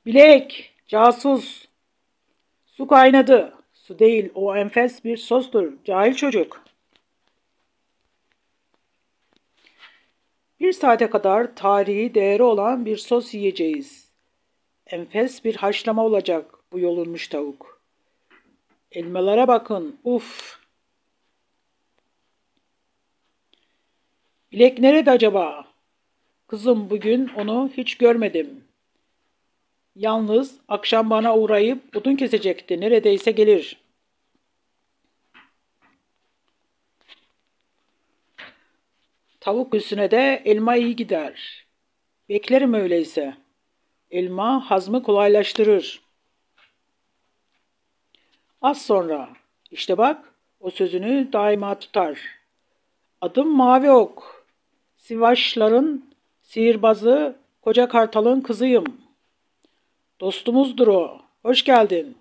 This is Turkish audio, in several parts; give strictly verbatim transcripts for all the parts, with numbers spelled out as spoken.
Bilek, casus. Su kaynadı. Su değil, o enfes bir sostur. Cahil çocuk. Bir saate kadar tarihi değeri olan bir sos yiyeceğiz. Enfes bir haşlama olacak bu yolunmuş tavuk. Elmalara bakın, uf. Bilek nerede acaba? Kızım bugün onu hiç görmedim. Yalnız akşam bana uğrayıp odun kesecekti. Neredeyse gelir. Tavuk üstüne de elma iyi gider. Beklerim öyleyse. Elma hazmı kolaylaştırır. Az sonra, işte bak, o sözünü daima tutar. Adım Mavi Ok. Sivasların sihirbazı Koca Kartal'ın kızıyım. Dostumuzdur o. Hoş geldin.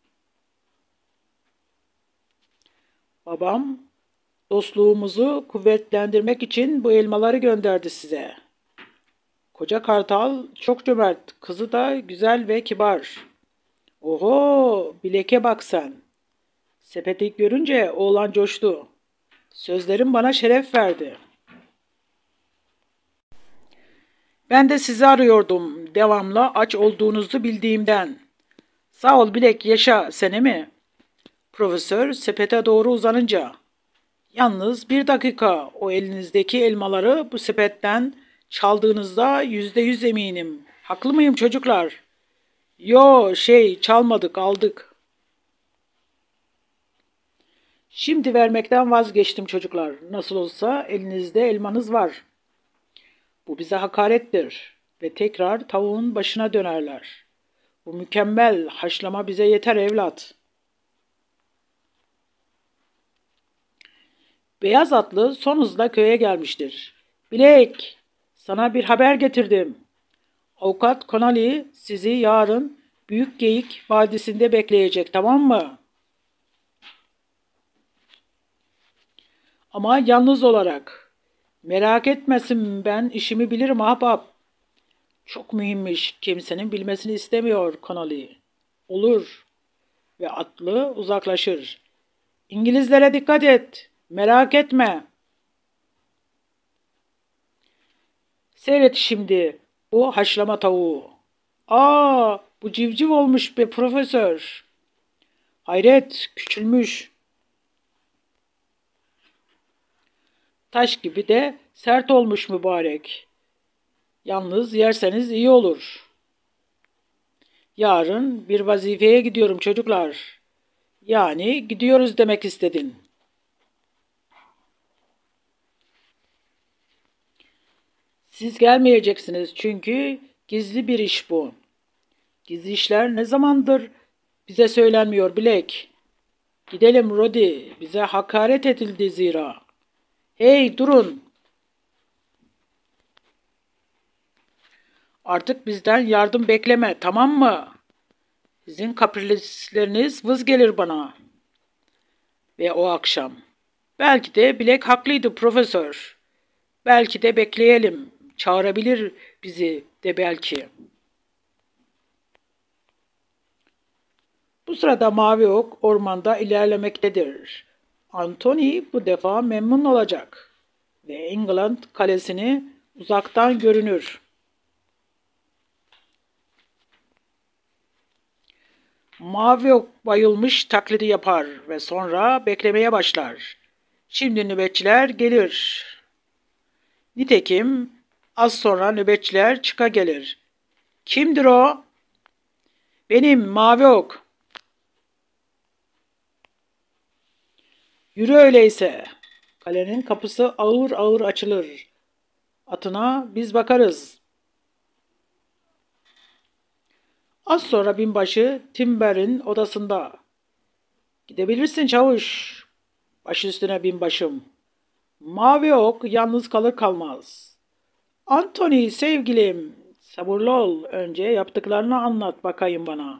Babam, dostluğumuzu kuvvetlendirmek için bu elmaları gönderdi size. Koca Kartal çok cömert, kızı da güzel ve kibar. Oho, bileke bak sen. Sepeti görünce oğlan coştu. Sözlerim bana şeref verdi. Ben de sizi arıyordum, devamlı aç olduğunuzu bildiğimden. Sağ ol Bilek, yaşa, sene mi? Profesör sepete doğru uzanınca. Yalnız bir dakika, o elinizdeki elmaları bu sepetten çaldığınızda yüzde yüz eminim. Haklı mıyım çocuklar? Yo, şey, çalmadık, aldık. Şimdi vermekten vazgeçtim çocuklar. Nasıl olsa elinizde elmanız var. Bu bize hakarettir ve tekrar tavuğun başına dönerler. Bu mükemmel haşlama bize yeter evlat. Beyaz atlı son hızla köye gelmiştir. Bilek, sana bir haber getirdim. Avukat Connolly sizi yarın Büyük Geyik Vadisi'nde bekleyecek, tamam mı? Ama yalnız olarak. Merak etmesin, ben işimi bilirim ahbap. Çok mühimmiş, kimsenin bilmesini istemiyor Connolly. Olur ve atlı uzaklaşır. İngilizlere dikkat et, merak etme. Seyret şimdi bu haşlama tavuğu. Aa, bu civciv olmuş be profesör. Hayret, küçülmüş. Taş gibi de sert olmuş mübarek. Yalnız yerseniz iyi olur. Yarın bir vazifeye gidiyorum çocuklar. Yani gidiyoruz demek istedin. Siz gelmeyeceksiniz çünkü gizli bir iş bu. Gizli işler ne zamandır bize söylenmiyor Bilek. Gidelim Rodi, bize hakaret edildi zira. Hey durun, artık bizden yardım bekleme, tamam mı? Sizin kaprisleriniz vız gelir bana. Ve o akşam. Belki de Bilek haklıydı profesör. Belki de bekleyelim. Çağırabilir bizi de belki. Bu sırada Mavi Ok ormanda ilerlemektedir. Anthony bu defa memnun olacak. Ve England kalesini uzaktan görünür. Mavi Ok bayılmış taklidi yapar ve sonra beklemeye başlar. Şimdi nöbetçiler gelir. Nitekim az sonra nöbetçiler çıka gelir. Kimdir o? Benim Mavi Ok. Yürü öyleyse. Kalenin kapısı ağır ağır açılır. Atına biz bakarız. Az sonra binbaşı Timber'in odasında. Gidebilirsin çavuş. Baş üstüne binbaşım. Mavi Ok yalnız kalır kalmaz. Anthony sevgilim, sabırlı ol. Önce yaptıklarını anlat bakayım bana.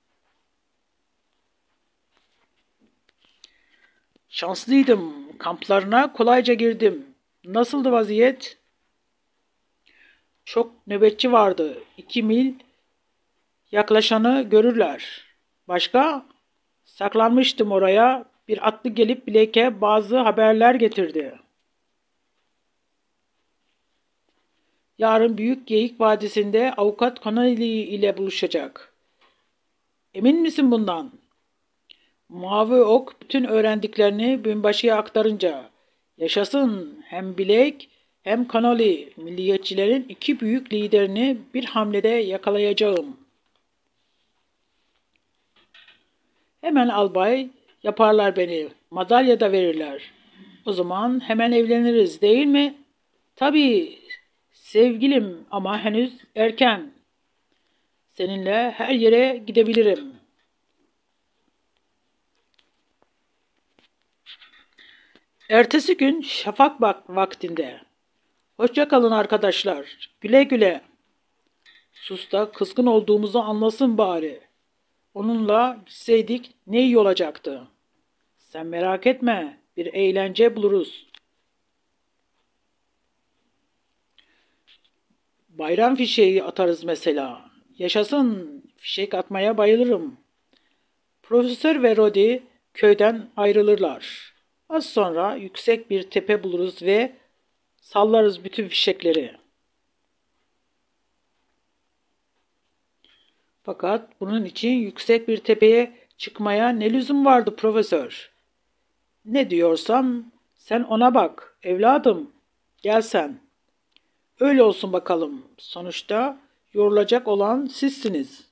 Şanslıydım. Kamplarına kolayca girdim. Nasıldı vaziyet? Çok nöbetçi vardı. İki mil yaklaşanı görürler. Başka? Saklanmıştım oraya. Bir atlı gelip Blake'e bazı haberler getirdi. Yarın Büyük Geyik Vadisi'nde avukat Connelly ile buluşacak. Emin misin bundan? Mavi Ok bütün öğrendiklerini binbaşıya aktarınca yaşasın hem Blake hem Connolly milliyetçilerin iki büyük liderini bir hamlede yakalayacağım. Hemen albay yaparlar beni. Madalya da verirler. O zaman hemen evleniriz değil mi? Tabii sevgilim ama henüz erken. Seninle her yere gidebilirim. Ertesi gün şafak bak vaktinde. Hoşça kalın arkadaşlar. Güle güle. Sus da kızgın olduğumuzu anlasın bari. Onunla gitseydik ne iyi olacaktı. Sen merak etme. Bir eğlence buluruz. Bayram fişeği atarız mesela. Yaşasın. Fişek atmaya bayılırım. Profesör ve Rodi köyden ayrılırlar. Az sonra yüksek bir tepe buluruz ve sallarız bütün fişekleri. Fakat bunun için yüksek bir tepeye çıkmaya ne lüzum vardı profesör? Ne diyorsam sen ona bak evladım. Gel sen. Öyle olsun bakalım. Sonuçta yorulacak olan sizsiniz.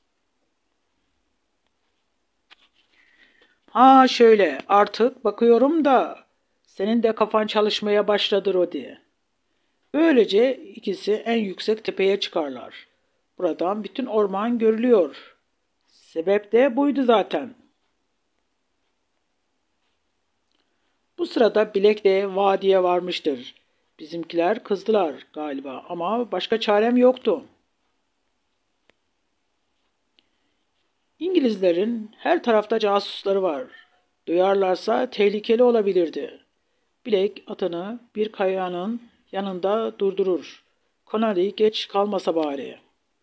Ha şöyle artık bakıyorum da senin de kafan çalışmaya başladı Rodi. Böylece ikisi en yüksek tepeye çıkarlar. Buradan bütün orman görülüyor. Sebep de buydu zaten. Bu sırada Bilek de vadiye varmıştır. Bizimkiler kızdılar galiba ama başka çarem yoktu. İngilizlerin her tarafta casusları var. Duyarlarsa tehlikeli olabilirdi. Bilek atını bir kayanın yanında durdurur. Connolly geç kalmasa bari.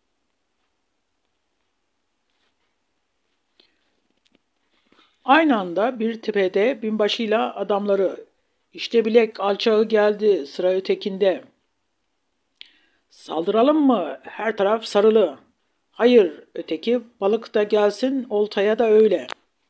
Aynı anda bir tepede binbaşıyla adamları. İşte Bilek alçağı geldi sıra ötekinde. Saldıralım mı? Her taraf sarılı. Hayır, öteki balık da gelsin, oltaya da öyle.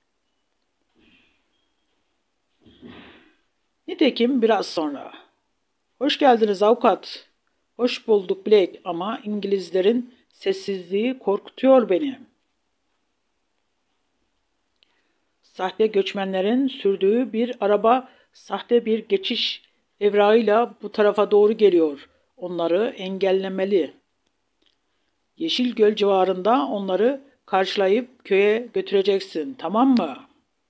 Nitekim biraz sonra. Hoş geldiniz avukat. Hoş bulduk Blake ama İngilizlerin sessizliği korkutuyor beni. Sahte göçmenlerin sürdüğü bir araba sahte bir geçiş evrağıyla bu tarafa doğru geliyor. Onları engellemeli. Yeşilgöl civarında onları karşılayıp köye götüreceksin, tamam mı?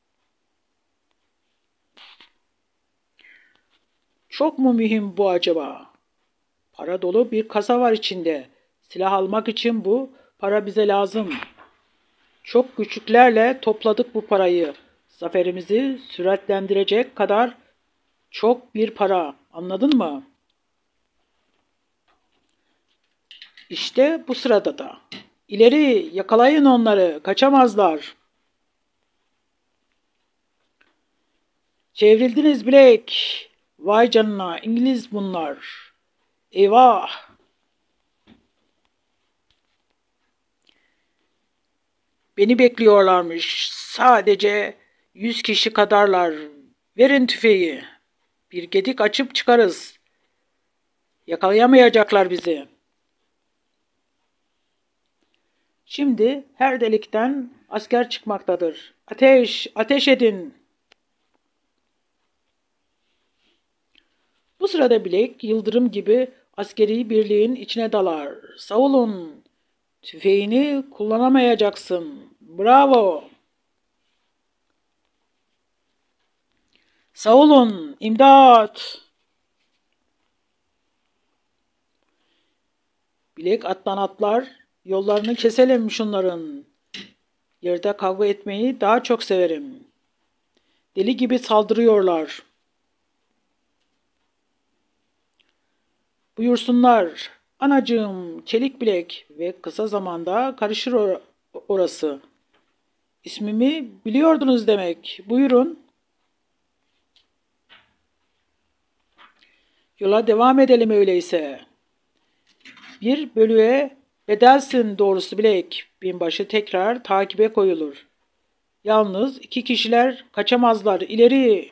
Çok mu mühim bu acaba? Para dolu bir kasa var içinde. Silah almak için bu para bize lazım. Çok güçlüklerle topladık bu parayı. Zaferimizi süratlendirecek kadar çok bir para. Anladın mı? İşte bu sırada da. İleri yakalayın onları. Kaçamazlar. Çevrildiniz Blake. Vay canına İngiliz bunlar. Eyvah. Beni bekliyorlarmış. Sadece yüz kişi kadarlar. Verin tüfeği. Bir gedik açıp çıkarız. Yakalayamayacaklar bizi. Şimdi her delikten asker çıkmaktadır. Ateş, ateş edin. Bu sırada Blake yıldırım gibi askeri birliğin içine dalar. Savulun. Tüfeğini kullanamayacaksın. Bravo. Savulun. İmdat. Blake attan atlar. Yollarını keselim şunların. Yerde kavga etmeyi daha çok severim. Deli gibi saldırıyorlar. Buyursunlar. Anacığım, çelik bilek ve kısa zamanda karışır orası. İsmimi biliyordunuz demek. Buyurun. Yola devam edelim öyleyse. Bir bölüğe bedelsin doğrusu bilek. Binbaşı tekrar takibe koyulur. Yalnız iki kişiler kaçamazlar. İleri!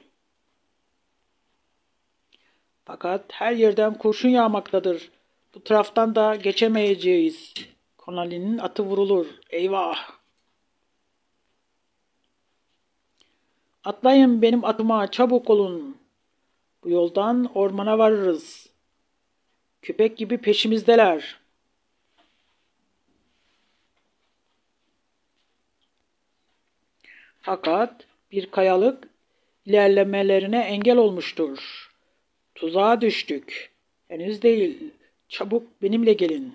Fakat her yerden kurşun yağmaktadır. Bu taraftan da geçemeyeceğiz. Connolly'nin atı vurulur. Eyvah! Atlayın benim atıma, çabuk olun. Bu yoldan ormana varırız. Köpek gibi peşimizdeler. Fakat bir kayalık ilerlemelerine engel olmuştur. Tuzağa düştük. Henüz değil. Çabuk benimle gelin.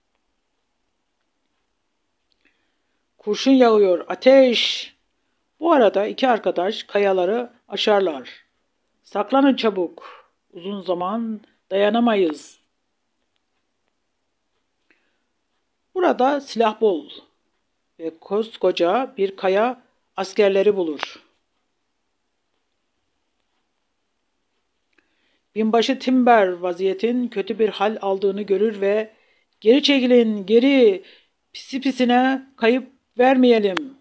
Kurşun yağıyor. Ateş! Bu arada iki arkadaş kayaları aşarlar. Saklanın çabuk. Uzun zaman dayanamayız. Burada silah bol ve koskoca bir kaya askerleri bulur. Binbaşı Timber vaziyetin kötü bir hal aldığını görür ve "Geri çekilin, geri! Pisi pisine kayıp vermeyelim."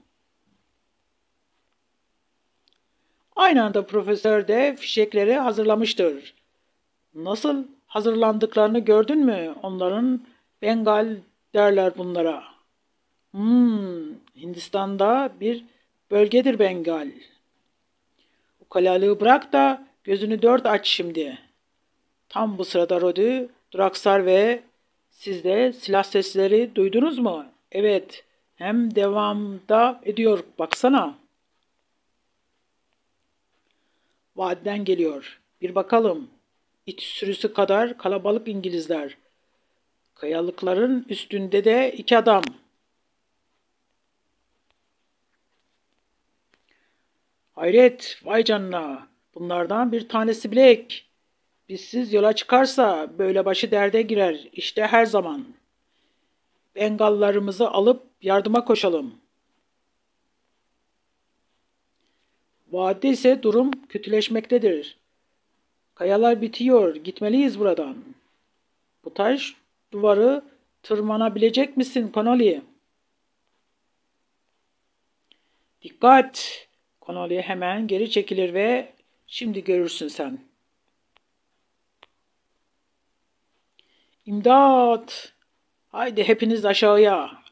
Aynı anda profesör de fişekleri hazırlamıştır. Nasıl hazırlandıklarını gördün mü? Onların Bengal derler bunlara. Hmm, Hindistan'da bir bölgedir Bengal. Ukalalığı bırak da gözünü dört aç şimdi. Tam bu sırada Rodi duraksar ve siz de silah sesleri duydunuz mu? Evet, hem devamda ediyor baksana. Vadiden geliyor. Bir bakalım. İt sürüsü kadar kalabalık İngilizler. Kayalıkların üstünde de iki adam. Hayret, vay canına. Bunlardan bir tanesi Black. Bizsiz yola çıkarsa böyle başı derde girer. İşte her zaman. Bengallarımızı alıp yardıma koşalım. Vadide ise durum kötüleşmektedir. Kayalar bitiyor. Gitmeliyiz buradan. Bu taş duvarı tırmanabilecek misin Connolly? Dikkat! Connolly hemen geri çekilir ve şimdi görürsün sen. İmdat! Haydi hepiniz aşağıya.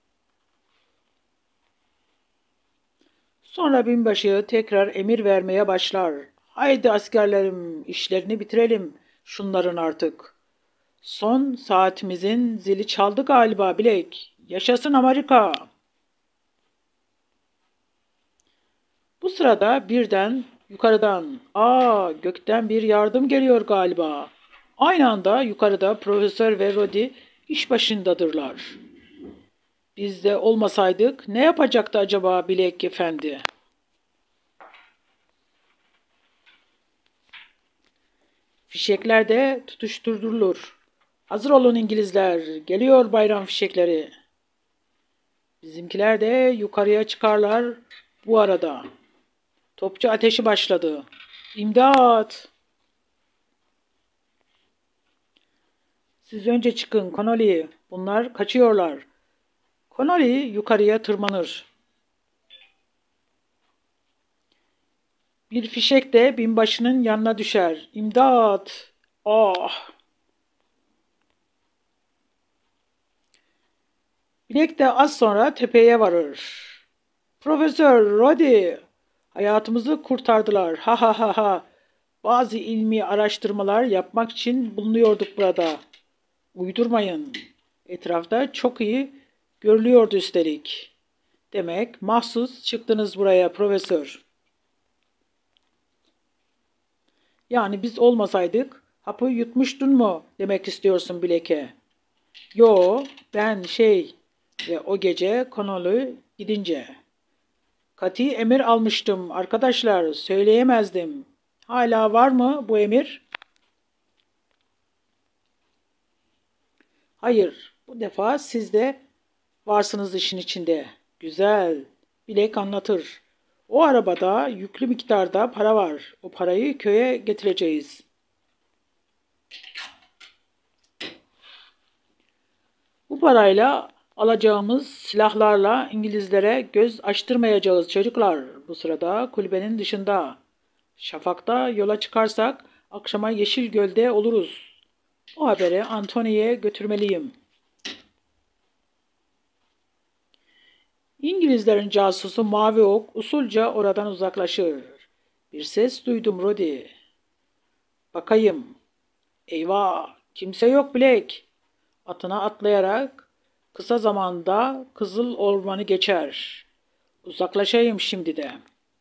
Sonra binbaşı tekrar emir vermeye başlar. Haydi askerlerim, işlerini bitirelim şunların artık. Son saatimizin zili çaldı galiba Black. Yaşasın Amerika! Bu sırada birden yukarıdan, aa gökten bir yardım geliyor galiba. Aynı anda yukarıda Profesör ve Rodi iş başındadırlar. Biz de olmasaydık ne yapacaktı acaba Black Efendi? Fişekler de tutuşturulur. Hazır olun İngilizler, geliyor bayram fişekleri. Bizimkiler de yukarıya çıkarlar bu arada. Topçu ateşi başladı. İmdat! Siz önce çıkın Connolly. Bunlar kaçıyorlar. Connolly yukarıya tırmanır. Bir fişek de binbaşının yanına düşer. İmdat! Ah! Bilek de az sonra tepeye varır. Profesör Rodi! Hayatımızı kurtardılar. Ha ha ha ha! Bazı ilmi araştırmalar yapmak için bulunuyorduk burada. Uydurmayın. Etrafta çok iyi görülüyordu üstelik. Demek mahsus çıktınız buraya profesör. Yani biz olmasaydık hapı yutmuştun mu demek istiyorsun Blake'e? Yo, ben şey ve o gece Connolly gidince. Kati emir almıştım arkadaşlar, söyleyemezdim. Hala var mı bu emir? Hayır, bu defa sizde varsınız işin içinde. Güzel. Bilek anlatır. O arabada yüklü miktarda para var. O parayı köye getireceğiz. Bu parayla alacağımız silahlarla İngilizlere göz açtırmayacağız çocuklar. Bu sırada kulübenin dışında. Şafakta yola çıkarsak akşama Yeşilgöl'de oluruz. O haberi Antony'ye götürmeliyim. İngilizlerin casusu Mavi Ok usulca oradan uzaklaşır. Bir ses duydum Rodi. Bakayım. Eyvah! Kimse yok Black. Atına atlayarak kısa zamanda Kızıl Ormanı geçer. Uzaklaşayım şimdi de.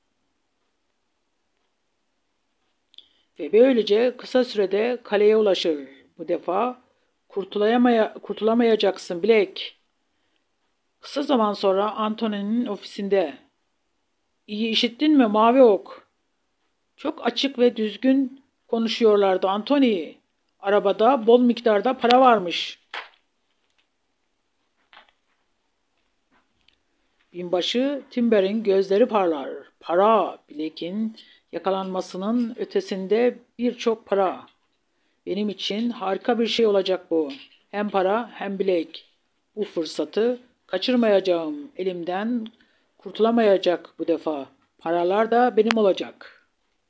Ve böylece kısa sürede kaleye ulaşır. Bu defa kurtulamaya, kurtulamayacaksın Black. Kısa zaman sonra Anthony'nin ofisinde. İyi işittin mi Mavi Ok? Çok açık ve düzgün konuşuyorlardı Anthony. Arabada bol miktarda para varmış. Binbaşı Timber'in gözleri parlar. Para, Blake'in yakalanmasının ötesinde birçok para. Benim için harika bir şey olacak bu. Hem para hem Blake. Bu fırsatı kaçırmayacağım. Elimden kurtulamayacak bu defa. Paralar da benim olacak.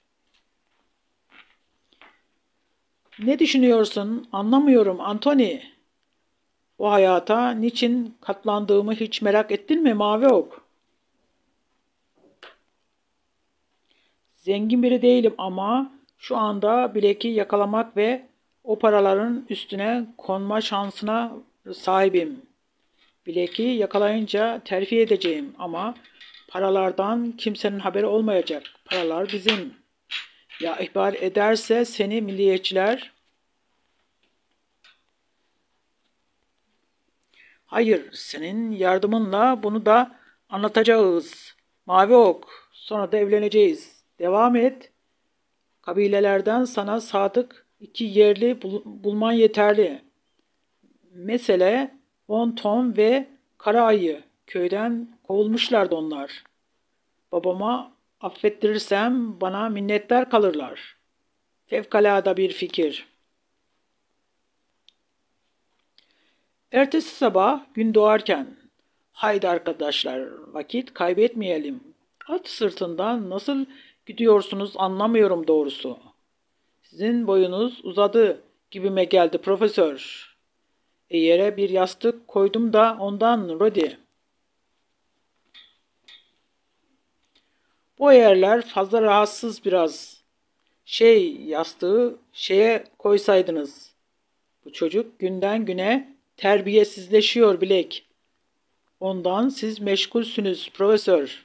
Ne düşünüyorsun? Anlamıyorum Anthony. O hayata niçin katlandığımı hiç merak ettin mi Mavi Ok? Zengin biri değilim ama şu anda Blake'i yakalamak ve o paraların üstüne konma şansına sahibim. Blake'i yakalayınca terfi edeceğim ama paralardan kimsenin haberi olmayacak. Paralar bizim. Ya ihbar ederse seni milliyetçiler... Hayır, senin yardımınla bunu da anlatacağız. Mavi Ok, sonra da evleneceğiz. Devam et. Kabilelerden sana sadık iki yerli bul- bulman yeterli. Mesele On Tom ve Kara Ayı. Köyden kovulmuşlardı onlar. Babama affettirirsem bana minnettar kalırlar. Fevkalade bir fikir. Ertesi sabah gün doğarken, haydi arkadaşlar vakit kaybetmeyelim. At sırtından nasıl gidiyorsunuz anlamıyorum doğrusu. Sizin boyunuz uzadı gibime geldi profesör. E yere bir yastık koydum da ondan Rodi. Bu yerler fazla rahatsız biraz. Şey yastığı şeye koysaydınız. Bu çocuk günden güne terbiyesizleşiyor Bilek. Ondan siz meşgulsünüz profesör.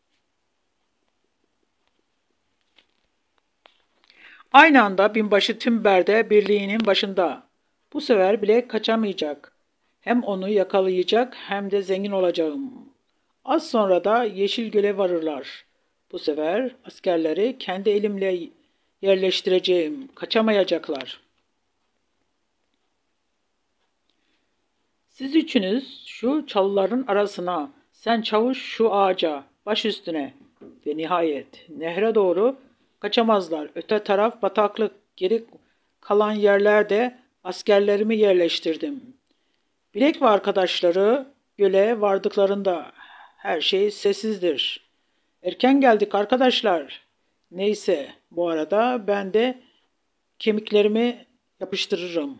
Aynı anda binbaşı Timber de birliğinin başında. Bu sefer bile kaçamayacak. Hem onu yakalayacak hem de zengin olacağım. Az sonra da Yeşilgöl'e varırlar. Bu sefer askerleri kendi elimle yerleştireceğim. Kaçamayacaklar. Siz üçünüz şu çalıların arasına, sen çavuş şu ağaca, baş üstüne ve nihayet nehre doğru kaçamazlar. Öte taraf bataklık, geri kalan yerlerde askerlerimi yerleştirdim. Bilek ve arkadaşları göle vardıklarında her şey sessizdir. Erken geldik arkadaşlar. Neyse bu arada ben de kemiklerimi yapıştırırım.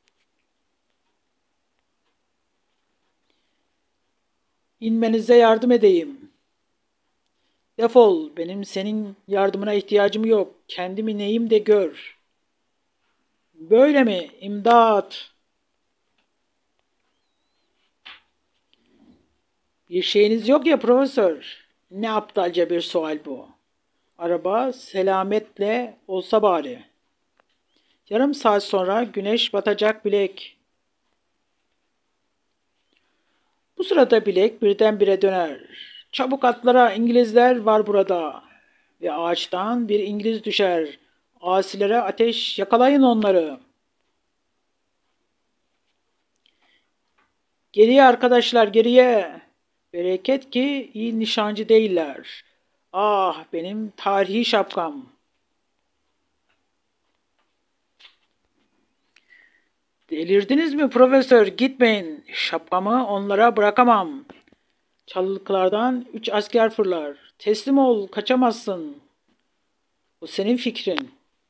İnmenize yardım edeyim. Defol, benim senin yardımına ihtiyacım yok. Kendimi neyim de gör. Böyle mi? İmdat! Bir şeyiniz yok ya profesör. Ne aptalca bir sual bu. Araba selametle olsa bari. Yarım saat sonra güneş batacak Bilek. Bu sırada Bilek birdenbire döner. Çabuk atlara, İngilizler var burada. Ve ağaçtan bir İngiliz düşer. Asilere ateş, yakalayın onları. Geriye arkadaşlar, geriye. Bereket ki iyi nişancı değiller. Ah, benim tarihi şapkam. Delirdiniz mi profesör? Gitmeyin. Şapkamı onlara bırakamam. Çalılıklardan üç asker fırlar. Teslim ol, kaçamazsın. Bu senin fikrin.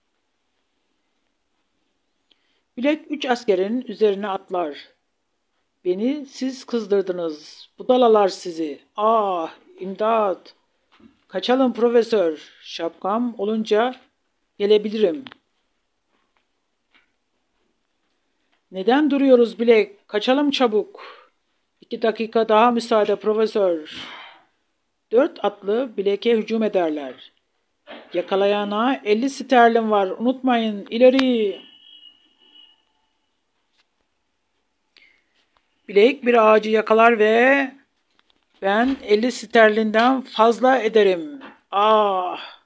Bilek üç askerin üzerine atlar. Beni siz kızdırdınız. Budalalar sizi. Ah, imdat. Kaçalım profesör. Şapkam olunca gelebilirim. Neden duruyoruz Bilek? Kaçalım çabuk. İki dakika daha müsaade profesör. Dört atlı Bilek'e hücum ederler. Yakalayana elli sterlin var. Unutmayın. İleri. Bilek bir ağacı yakalar ve ben elli sterlinden fazla ederim. Ah.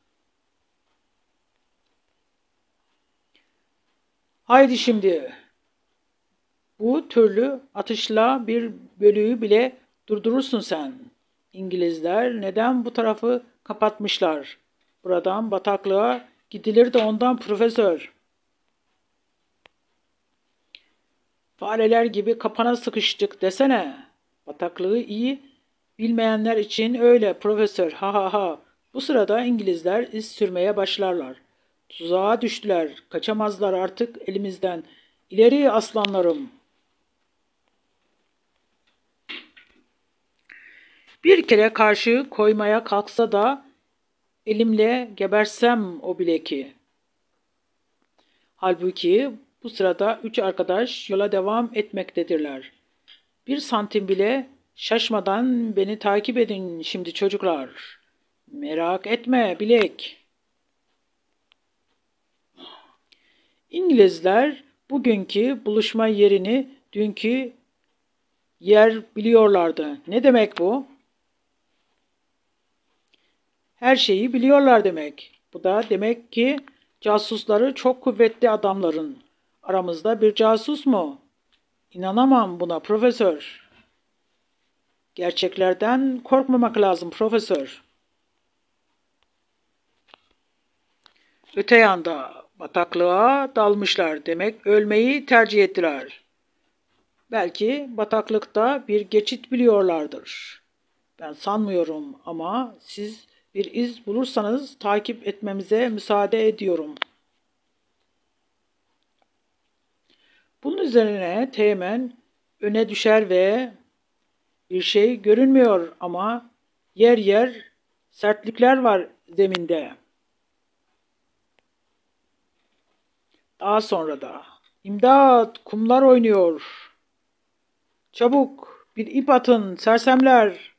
Haydi şimdi. Bu türlü atışla bir bölüğü bile durdurursun sen. İngilizler neden bu tarafı kapatmışlar? Buradan bataklığa gidilir de ondan profesör. Fareler gibi kapana sıkıştık desene. Bataklığı iyi bilmeyenler için öyle profesör. Ha ha ha. Bu sırada İngilizler iz sürmeye başlarlar. Tuzağa düştüler. Kaçamazlar artık elimizden. İleri aslanlarım. Bir kere karşı koymaya kalksa da elimle gebersem o bileki. Halbuki bu sırada üç arkadaş yola devam etmektedirler. Bir santim bile şaşmadan beni takip edin şimdi çocuklar. Merak etme bilek. İngilizler bugünkü buluşma yerini dünkü yer biliyorlardı. Ne demek bu? Her şeyi biliyorlar demek. Bu da demek ki casusları çok kuvvetli adamların. Aramızda bir casus mu? İnanamam buna profesör. Gerçeklerden korkmamak lazım profesör. Öte yanda bataklığa dalmışlar demek ölmeyi tercih ettiler. Belki bataklıkta bir geçit biliyorlardır. Ben sanmıyorum ama siz bir iz bulursanız takip etmemize müsaade ediyorum. Bunun üzerine Teğmen öne düşer ve bir şey görünmüyor ama yer yer sertlikler var zeminde. Daha sonra da İmdat, kumlar oynuyor. Çabuk bir ip atın sersemler.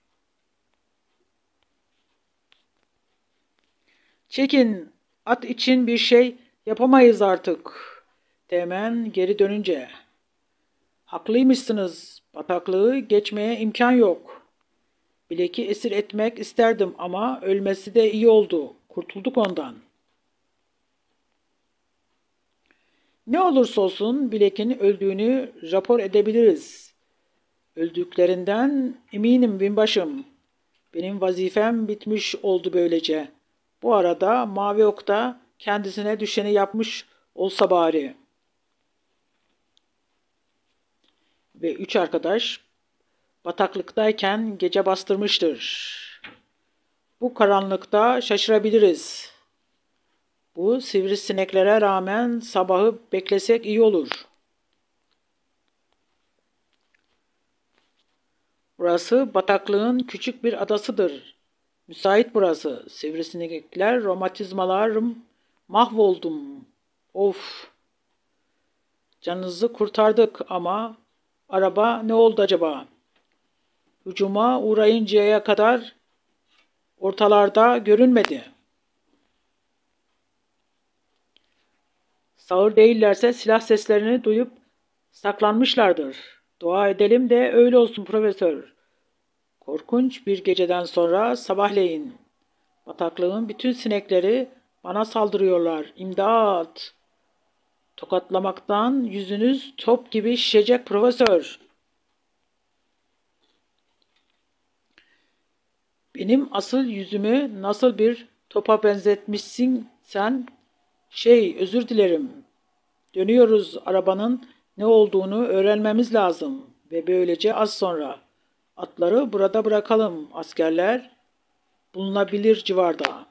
Çekin, at için bir şey yapamayız artık. Teğmen geri dönünce. Haklıymışsınız, bataklığı geçmeye imkan yok. Bilek'i esir etmek isterdim ama ölmesi de iyi oldu. Kurtulduk ondan. Ne olursa olsun Bilek'in öldüğünü rapor edebiliriz. Öldüklerinden eminim binbaşım. Benim vazifem bitmiş oldu böylece. Bu arada Mavi Ok da kendisine düşeni yapmış olsa bari. Ve üç arkadaş bataklıktayken gece bastırmıştır. Bu karanlıkta şaşırabiliriz. Bu sivrisineklere rağmen sabahı beklesek iyi olur. Burası bataklığın küçük bir adasıdır. Müsait burası. Sivrisinekler, romatizmalarım, mahvoldum. Of! Canınızı kurtardık ama araba ne oldu acaba? Hücuma uğrayıncaya kadar ortalarda görünmedi. Sağır değillerse silah seslerini duyup saklanmışlardır. Dua edelim de öyle olsun profesör. Korkunç bir geceden sonra sabahleyin. Bataklığın bütün sinekleri bana saldırıyorlar. İmdat! Tokatlamaktan yüzünüz top gibi şişecek profesör. Benim asıl yüzümü nasıl bir topa benzetmişsin sen? Şey, özür dilerim. Dönüyoruz, arabanın ne olduğunu öğrenmemiz lazım ve böylece az sonra atları burada bırakalım. Askerler bulunabilir civarda.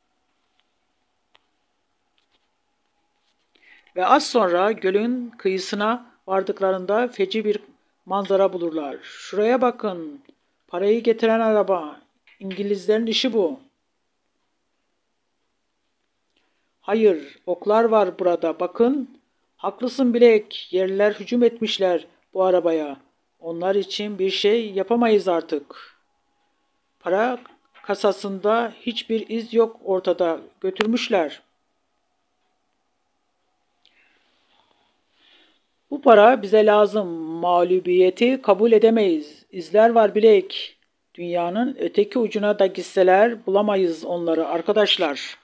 Ve az sonra gölün kıyısına vardıklarında feci bir manzara bulurlar. Şuraya bakın. Parayı getiren araba. İngilizlerin işi bu. Hayır, oklar var burada. Bakın. Haklısın Bilek. Yerliler hücum etmişler bu arabaya. Onlar için bir şey yapamayız artık. Para kasasında hiçbir iz yok ortada. Götürmüşler. Bu para bize lazım. Mağlubiyeti kabul edemeyiz. İzler var Bilek. Dünyanın öteki ucuna da gitseler bulamayız onları arkadaşlar.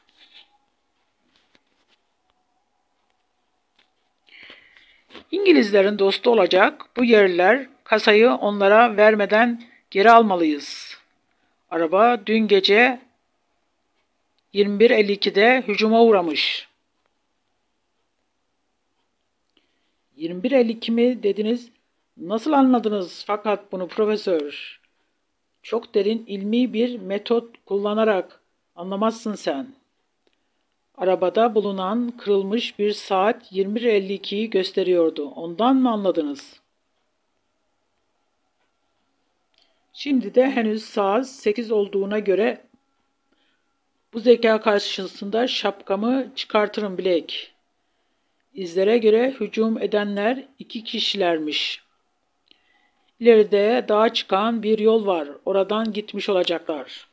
İngilizlerin dostu olacak bu yerliler kasayı onlara vermeden geri almalıyız. Araba dün gece yirmi bir elli ikide hücuma uğramış. yirmi bir elli iki mi dediniz? Nasıl anladınız fakat bunu profesör? Çok derin ilmi bir metot kullanarak anlamazsın sen. Arabada bulunan kırılmış bir saat yirmi bir elli ikiyi gösteriyordu. Ondan mı anladınız? Şimdi de henüz saat sekiz olduğuna göre bu zeka karşısında şapkamı çıkartırım Blake. İzlere göre hücum edenler iki kişilermiş. İleride dağa çıkan bir yol var. Oradan gitmiş olacaklar.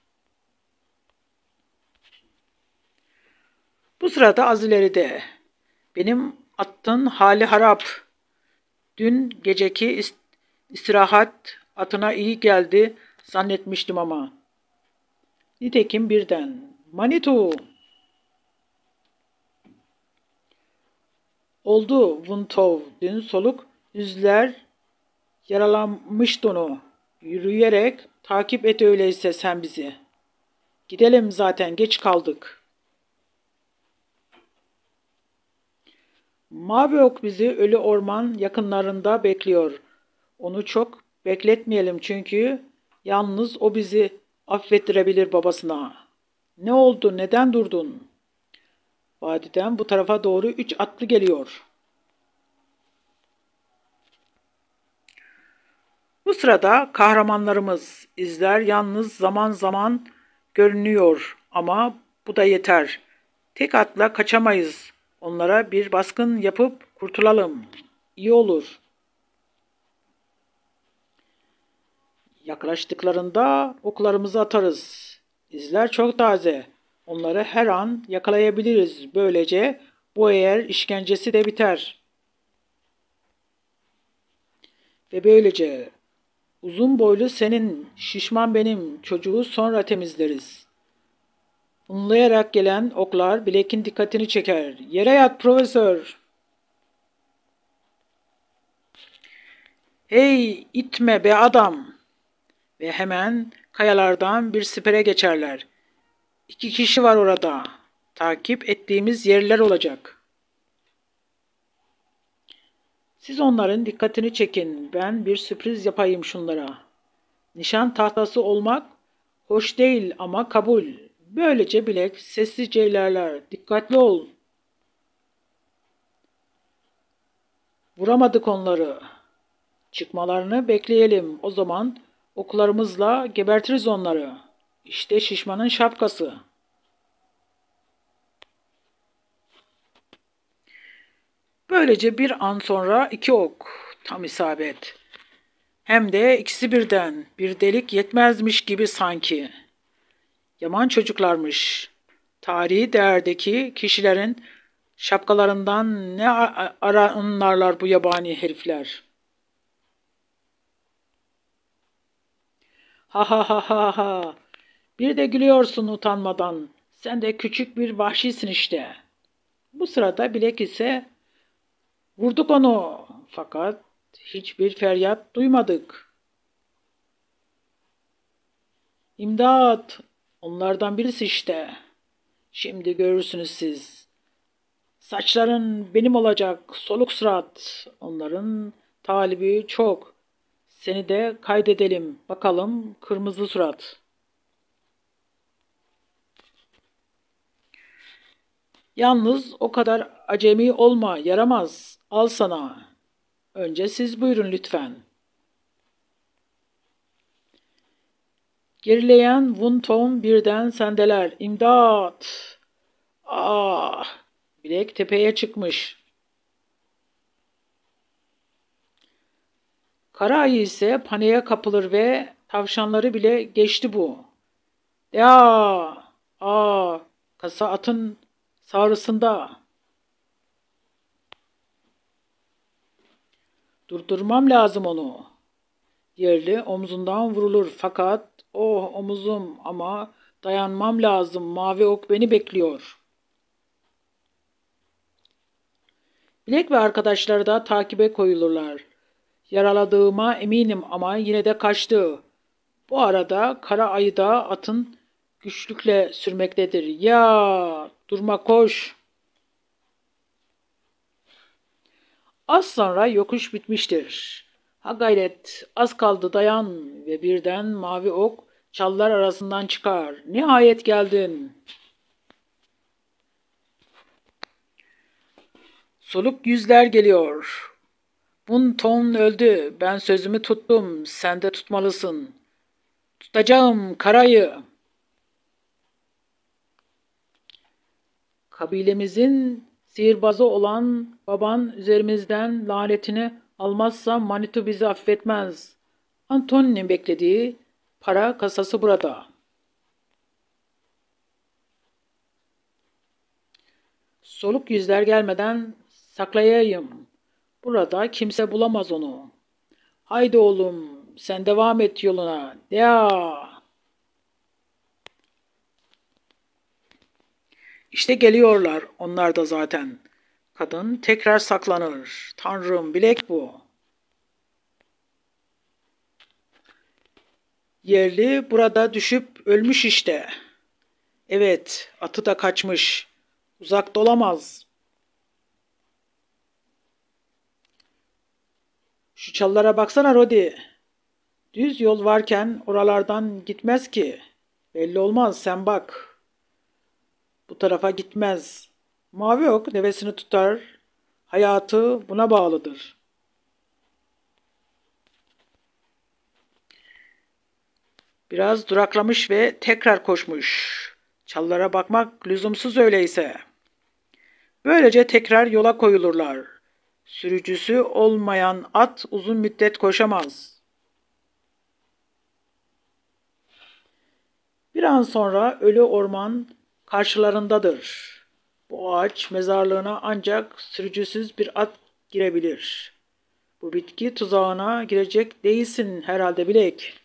Bu sırada az ileride benim attın hali harap. Dün geceki istirahat atına iyi geldi zannetmiştim ama. Nitekim birden. Manitou! Oldu Vuntov. Dün soluk yüzler yaralanmıştı onu. Yürüyerek takip et öyleyse sen bizi. Gidelim zaten geç kaldık. Mavi ok bizi ölü orman yakınlarında bekliyor. Onu çok bekletmeyelim çünkü yalnız o bizi affettirebilir babasına. Ne oldu? Neden durdun? Vadiden bu tarafa doğru üç atlı geliyor. Bu sırada kahramanlarımız izler yalnız zaman zaman görünüyor ama bu da yeter. Tek atla kaçamayız. Onlara bir baskın yapıp kurtulalım. İyi olur. Yaklaştıklarında oklarımızı atarız. İzler çok taze. Onları her an yakalayabiliriz. Böylece bu eğer işkencesi de biter. Ve böylece uzun boylu senin, şişman benim, çocuğu sonra temizleriz. Unlayarak gelen oklar Blake'in dikkatini çeker. Yere yat profesör. Hey itme be adam. Ve hemen kayalardan bir sipere geçerler. İki kişi var orada. Takip ettiğimiz yerler olacak. Siz onların dikkatini çekin. Ben bir sürpriz yapayım şunlara. Nişan tahtası olmak hoş değil ama kabul. Böylece bilek sessizce ilerler. Dikkatli ol. Vuramadık onları. Çıkmalarını bekleyelim. O zaman oklarımızla gebertiriz onları. İşte şişmanın şapkası. Böylece bir an sonra iki ok. Tam isabet. Hem de ikisi birden. Bir delik yetmezmiş gibi sanki. Yaman çocuklarmış. Tarihi değerdeki kişilerin şapkalarından ne ararlar bu yabani herifler. Ha ha ha ha ha. Bir de gülüyorsun utanmadan. Sen de küçük bir vahşisin işte. Bu sırada Bilek ise vurduk onu. Fakat hiçbir feryat duymadık. İmdat! Onlardan birisi işte. Şimdi görürsünüz siz. Saçların benim olacak, soluk surat. Onların talibi çok. Seni de kaydedelim. Bakalım kırmızı surat. Yalnız o kadar acemi olma, yaramaz. Al sana. Önce siz buyurun lütfen. Gerileyen Wunton birden sendeler. İmdat! Ah! Bilek tepeye çıkmış. Kara ayı ise paniğe kapılır ve tavşanları bile geçti bu. Ya! Aa! Kasa atın sağrısında. Durdurmam lazım onu. Yerli omzundan vurulur fakat oh omuzum ama dayanmam lazım. Mavi ok beni bekliyor. Bilek ve arkadaşları da takibe koyulurlar. Yaraladığıma eminim ama yine de kaçtı. Bu arada kara ayı da atın güçlükle sürmektedir. Ya durma koş. Az sonra yokuş bitmiştir. Ha gayret az kaldı dayan ve birden mavi ok çallar arasından çıkar. Nihayet geldin. Soluk yüzler geliyor. Bunton öldü. Ben sözümü tuttum. Sen de tutmalısın. Tutacağım karayı. Kabilemizin sihirbazı olan baban üzerimizden lanetini almazsa Manitou bizi affetmez. Antoni'nin beklediği para kasası burada. Soluk yüzler gelmeden saklayayım. Burada kimse bulamaz onu. Haydi oğlum, sen devam et yoluna. Ya! İşte geliyorlar onlar da zaten. Kadın tekrar saklanır. Tanrım bilek bu. Yerli burada düşüp ölmüş işte. Evet, atı da kaçmış. Uzak olamaz. Şu çalılara baksana Rodi. Düz yol varken oralardan gitmez ki. Belli olmaz sen bak. Bu tarafa gitmez. Mavi ok nefesini tutar. Hayatı buna bağlıdır. Biraz duraklamış ve tekrar koşmuş. Çalılara bakmak lüzumsuz öyleyse. Böylece tekrar yola koyulurlar. Sürücüsü olmayan at uzun müddet koşamaz. Bir an sonra ölü orman karşılarındadır. Bu ağaç mezarlığına ancak sürücüsüz bir at girebilir. Bu bitki tuzağına girecek değilsin herhalde bilek.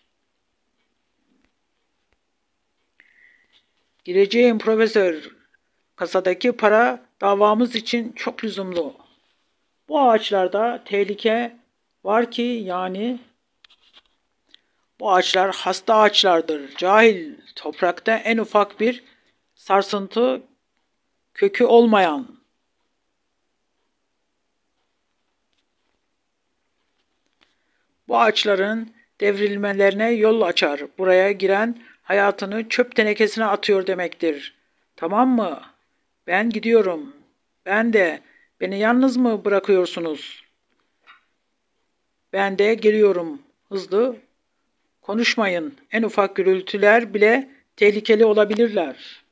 Gireceğim profesör. Kasadaki para davamız için çok lüzumlu. Bu ağaçlarda tehlike var ki yani bu ağaçlar hasta ağaçlardır. Cahil toprakta en ufak bir sarsıntı kökü olmayan. Bu ağaçların devrilmelerine yol açar. Buraya giren hayatını çöp tenekesine atıyor demektir. Tamam mı? Ben gidiyorum. Ben de. Beni yalnız mı bırakıyorsunuz? Ben de geliyorum. Hızlı konuşmayın. En ufak gürültüler bile tehlikeli olabilirler.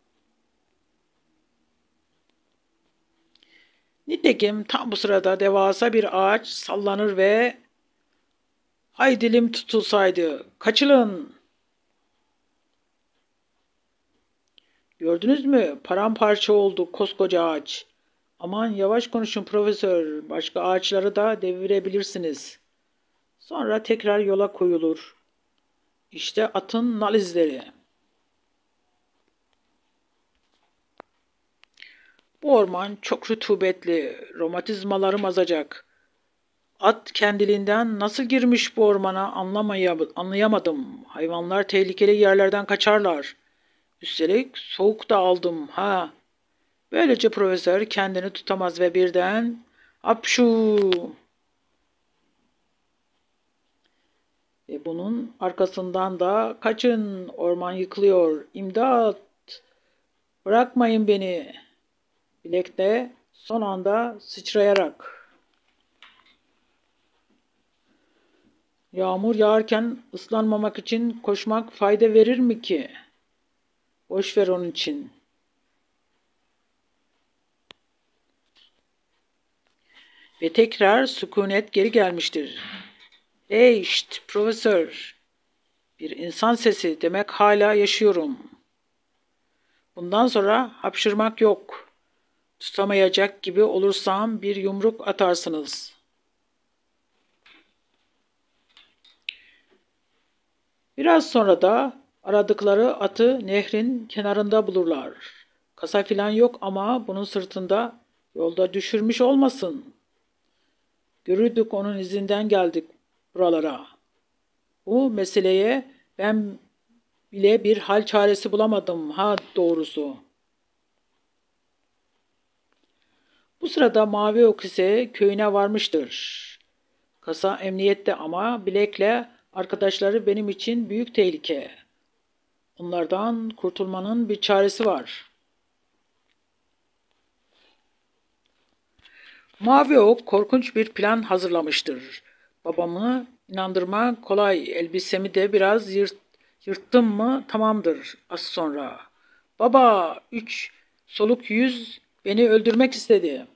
Nitekim tam bu sırada devasa bir ağaç sallanır ve hay dilim tutulsaydı. Kaçılın. Gördünüz mü? Paramparça oldu koskoca ağaç. Aman yavaş konuşun profesör. Başka ağaçları da devirebilirsiniz. Sonra tekrar yola koyulur. İşte atın nal izleri. Bu orman çok rutubetli. Romatizmalarım azacak. At kendiliğinden nasıl girmiş bu ormana anlamaya- anlayamadım. Hayvanlar tehlikeli yerlerden kaçarlar. Üstelik soğuk da aldım ha. Böylece profesör kendini tutamaz ve birden apşu ve bunun arkasından da kaçın orman yıkılıyor. İmdat bırakmayın beni. Bilek de son anda sıçrayarak. Yağmur yağarken ıslanmamak için koşmak fayda verir mi ki? Boş ver onun için. Ve tekrar sükunet geri gelmiştir. Hey şşt profesör. Bir insan sesi demek hala yaşıyorum. Bundan sonra hapşırmak yok. Tutamayacak gibi olursam bir yumruk atarsınız. Biraz sonra da aradıkları atı nehrin kenarında bulurlar. Kasa filan yok ama bunun sırtında yolda düşürmüş olmasın. Görürdük onun izinden geldik buralara. Bu meseleye ben bile bir hal çaresi bulamadım ha doğrusu. Bu sırada Mavi Ok ise köyüne varmıştır. Kasa emniyette ama Bilek'le arkadaşları benim için büyük tehlike. Onlardan kurtulmanın bir çaresi var. Mavi Ok korkunç bir plan hazırlamıştır. Babamı inandırma kolay, elbisemi de biraz yırt, yırttım mı tamamdır az sonra. Baba, üç soluk yüz beni öldürmek istedi.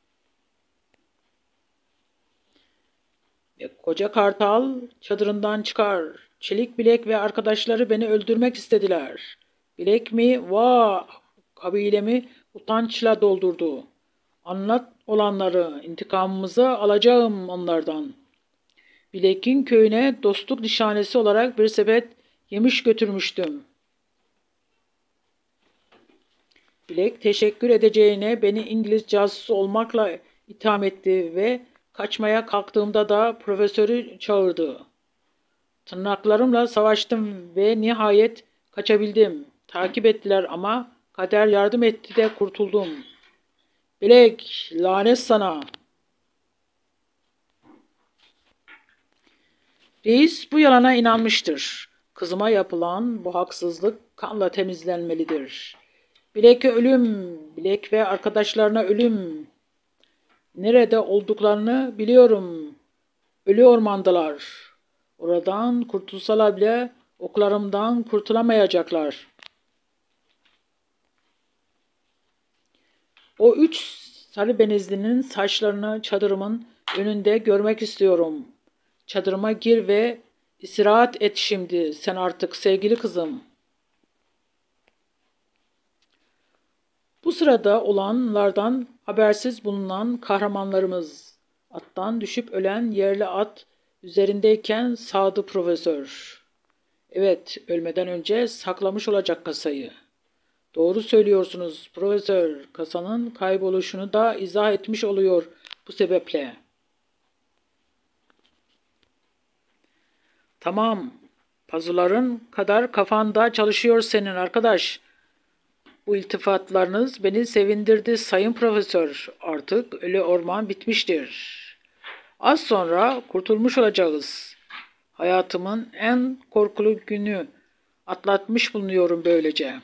Ve koca kartal çadırından çıkar. Çelik Bilek ve arkadaşları beni öldürmek istediler. Bilek mi? Vah! Kabilemi utançla doldurdu. Anlat olanları, intikamımızı alacağım onlardan. Bilek'in köyüne dostluk nişanesi olarak bir sepet yemiş götürmüştüm. Bilek teşekkür edeceğine beni İngiliz casusu olmakla itham etti ve kaçmaya kalktığımda da profesörü çağırdı. Tırnaklarımla savaştım ve nihayet kaçabildim. Takip ettiler ama kader yardım etti de kurtuldum. Bilek, lanet sana. Reis bu yalana inanmıştır. Kızıma yapılan bu haksızlık kanla temizlenmelidir. Bilek'e ölüm, Bilek ve arkadaşlarına ölüm. Nerede olduklarını biliyorum. Ölü ormandalar. Oradan kurtulsalar bile oklarımdan kurtulamayacaklar. O üç sarı benizlinin saçlarını çadırımın önünde görmek istiyorum. Çadırıma gir ve istirahat et şimdi sen artık sevgili kızım. Bu sırada olanlardan habersiz bulunan kahramanlarımız, attan düşüp ölen yerli at üzerindeyken sağdı profesör. Evet, ölmeden önce saklamış olacak kasayı. Doğru söylüyorsunuz profesör. Kasanın kayboluşunu da izah etmiş oluyor bu sebeple. Tamam, pazuların kadar kafanda çalışıyor senin arkadaş. Bu iltifatlarınız beni sevindirdi sayın profesör. Artık ölü orman bitmiştir. Az sonra kurtulmuş olacağız. Hayatımın en korkulu günü atlatmış bulunuyorum böylece.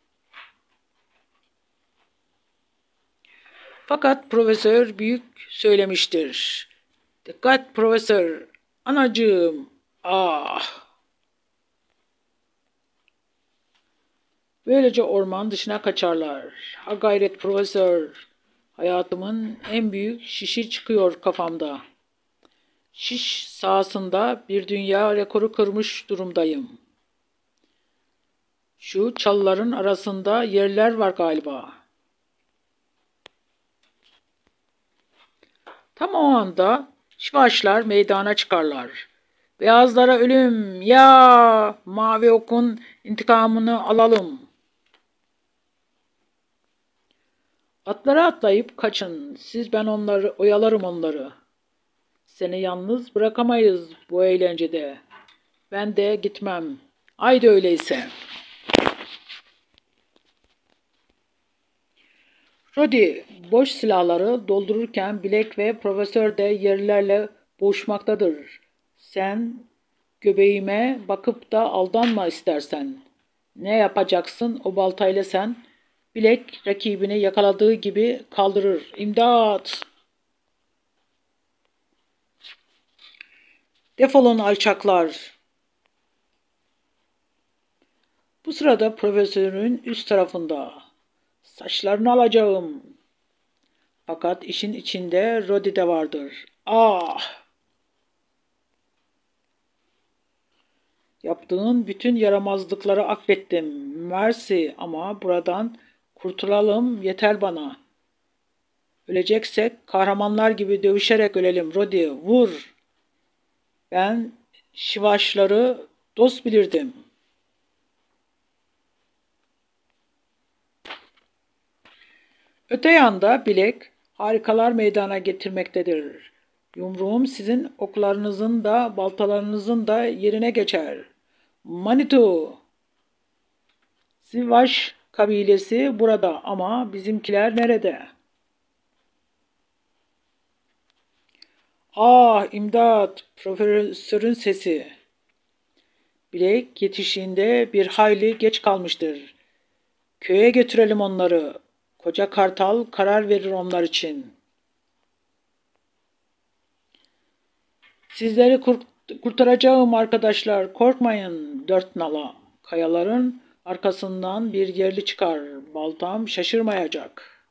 Fakat profesör büyük söylemiştir. Dikkat profesör, anacığım, ah! Böylece orman dışına kaçarlar. Ha gayret profesör, hayatımın en büyük şişi çıkıyor kafamda. Şiş sahasında bir dünya rekoru kırmış durumdayım. Şu çalıların arasında yerler var galiba. Tam o anda şivaşlar meydana çıkarlar. Beyazlara ölüm, ya Mavi Ok'un intikamını alalım. Atlara atlayıp kaçın, siz ben onları oyalarım onları. Seni yalnız bırakamayız bu eğlencede. Ben de gitmem. Haydi öyleyse. Rodi boş silahları doldururken Bilek ve Profesör de yerlerle boğuşmaktadır. Sen göbeğime bakıp da aldanma istersen. Ne yapacaksın o baltayla sen? Bilek rakibini yakaladığı gibi kaldırır. İmdat! Defolun alçaklar! Bu sırada profesörün üst tarafında. Saçlarını alacağım. Fakat işin içinde Rodi de vardır. Ah! Yaptığın bütün yaramazlıkları affettim. Mersi ama buradan kurtulalım yeter bana. Öleceksek kahramanlar gibi dövüşerek ölelim Rodi. Vur! Ben Şivaşları dost bilirdim. Öte yanda Bilek harikalar meydana getirmektedir. Yumruğum sizin oklarınızın da baltalarınızın da yerine geçer. Manitou! Sivaş kabilesi burada ama bizimkiler nerede? Ah imdat! Profesörün sesi. Bilek yetiştiğinde bir hayli geç kalmıştır. Köye götürelim onları. Koca Kartal karar verir onlar için. Sizleri kurt kurtaracağım arkadaşlar. Korkmayın dört nala. Kayaların arkasından bir yerli çıkar. Baltam şaşırmayacak.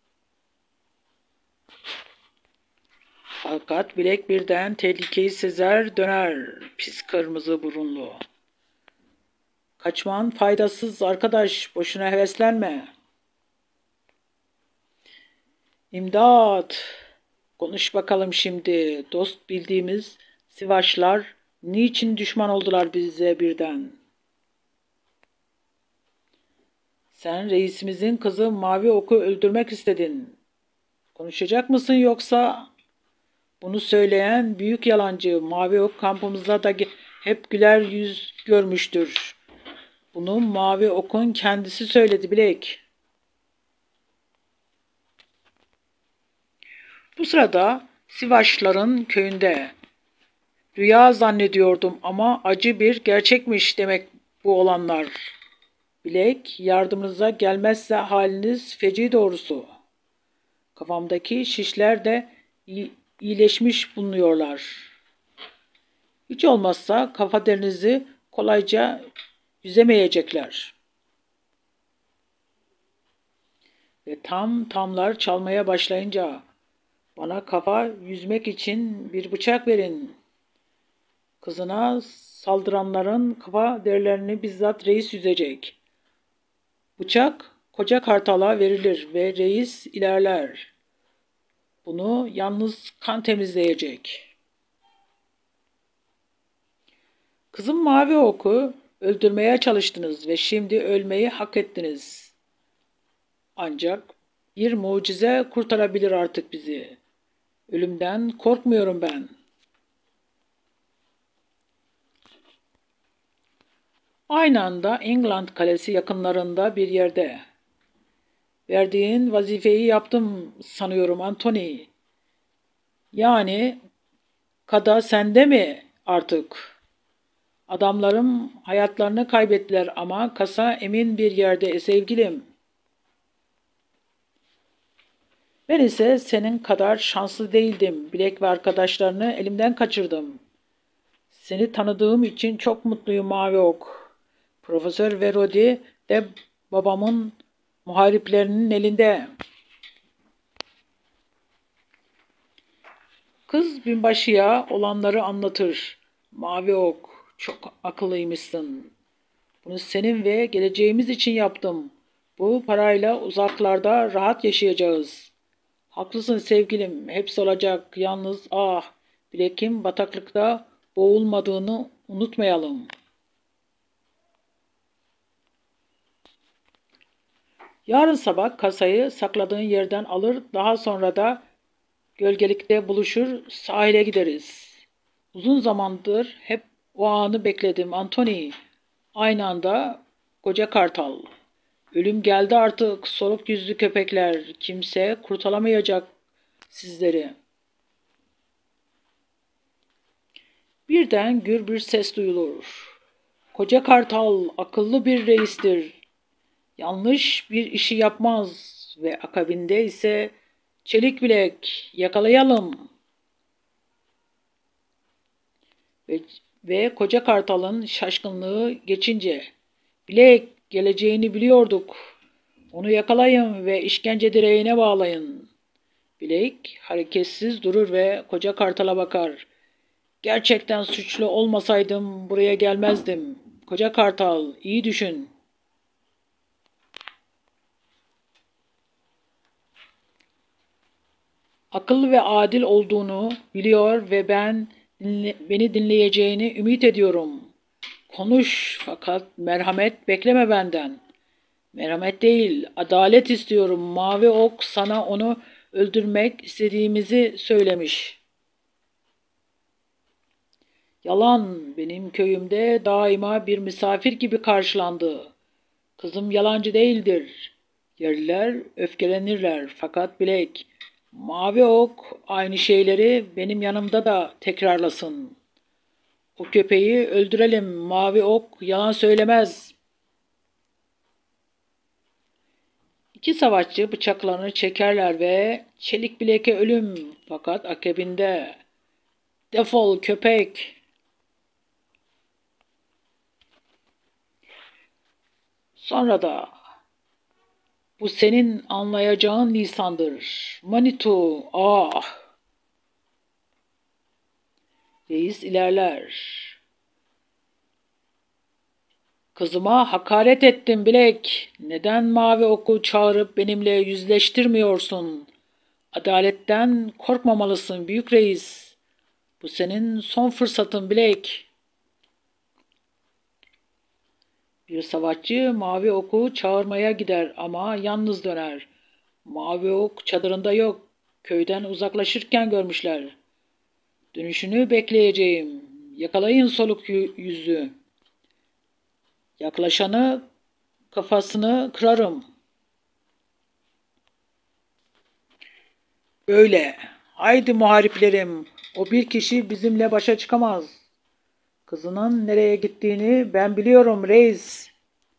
Fakat Bilek birden tehlikeyi sezer döner. Pis kırmızı burunlu. Kaçman faydasız arkadaş. Boşuna heveslenme. İmdat! Konuş bakalım şimdi. Dost bildiğimiz Sivaşlar niçin düşman oldular bize birden? Sen reisimizin kızı Mavi Ok'u öldürmek istedin. Konuşacak mısın yoksa? Bunu söyleyen büyük yalancı Mavi Ok kampımızda da hep güler yüz görmüştür. Bunu Mavi Ok'un kendisi söyledi Bilek. Bu sırada Sivaşların köyünde. Rüya zannediyordum ama acı bir gerçekmiş demek bu olanlar. Bilek yardımınıza gelmezse haliniz feci doğrusu. Kafamdaki şişler de iyileşmiş bulunuyorlar. Hiç olmazsa kafa derinizi kolayca yüzemeyecekler. Ve tam tamlar çalmaya başlayınca bana kafa yüzmek için bir bıçak verin. Kızına saldıranların kafa derilerini bizzat reis yüzecek. Bıçak koca kartala verilir ve reis ilerler. Bunu yalnız kan temizleyecek. Kızım Mavi Ok'u öldürmeye çalıştınız ve şimdi ölmeyi hak ettiniz. Ancak bir mucize kurtarabilir artık bizi. Ölümden korkmuyorum ben. Aynı anda England Kalesi yakınlarında bir yerde. Verdiğin vazifeyi yaptım sanıyorum Anthony. Yani kada sende mi artık? Adamlarım hayatlarını kaybettiler ama kasa emin bir yerde sevgilim. Ben ise senin kadar şanslı değildim. Bilek ve arkadaşlarını elimden kaçırdım. Seni tanıdığım için çok mutluyum Mavi Ok. Profesör Verodi de babamın muhariplerinin elinde. Kız binbaşıya olanları anlatır. Mavi Ok, çok akıllıymışsın. Bunu senin ve geleceğimiz için yaptım. Bu parayla uzaklarda rahat yaşayacağız. Haklısın sevgilim, hepsi olacak. Yalnız ah, Bilek'in bataklıkta boğulmadığını unutmayalım. Yarın sabah kasayı sakladığın yerden alır, daha sonra da Gölgelikte buluşur, sahile gideriz. Uzun zamandır hep o anı bekledim Anthony. Aynı anda koca kartal. Ölüm geldi artık, soluk yüzlü köpekler. Kimse kurtaramayacak sizleri. Birden gür bir ses duyulur. Koca kartal akıllı bir reistir. Yanlış bir işi yapmaz ve akabinde ise çelik bilek yakalayalım. Ve, ve koca kartalın şaşkınlığı geçince bilek geleceğini biliyorduk. Onu yakalayın ve işkence direğine bağlayın. Bilek hareketsiz durur ve koca kartala bakar. Gerçekten suçlu olmasaydım buraya gelmezdim. Koca kartal, iyi düşün. Akıllı ve adil olduğunu biliyor ve ben dinle, beni dinleyeceğini ümit ediyorum. Konuş fakat merhamet bekleme benden. Merhamet değil, adalet istiyorum. Mavi ok sana onu öldürmek istediğimizi söylemiş. Yalan, benim köyümde daima bir misafir gibi karşılandı. Kızım yalancı değildir. Yerliler öfkelenirler fakat bilek, mavi ok aynı şeyleri benim yanımda da tekrarlasın. O köpeği öldürelim, mavi ok yalan söylemez. İki savaşçı bıçaklarını çekerler ve çelik bileke ölüm fakat akabinde defol köpek. Sonra da bu senin anlayacağın lisandır. Manitou, ah! Reis ilerler. Kızıma hakaret ettin bilek. Neden mavi oku çağırıp benimle yüzleştirmiyorsun? Adaletten korkmamalısın büyük reis. Bu senin son fırsatın bilek. Bir savaşçı mavi oku çağırmaya gider ama yalnız döner. Mavi ok çadırında yok. Köyden uzaklaşırken görmüşler. Dönüşünü bekleyeceğim. Yakalayın soluk yüzü. Yaklaşanı kafasını kırarım. Böyle. Haydi muhariplerim. O bir kişi bizimle başa çıkamaz. Kızının nereye gittiğini ben biliyorum reis.